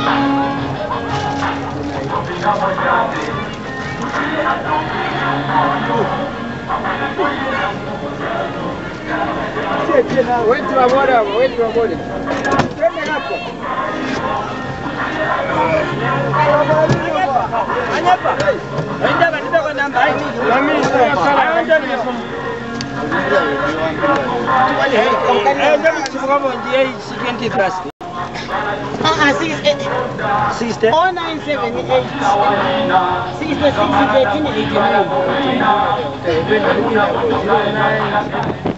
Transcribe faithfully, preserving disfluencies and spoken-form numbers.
Wait to avoid him, wait to avoid him. Turn it up. Sister. four nine seven eight. Sister six thirteen eighty nine.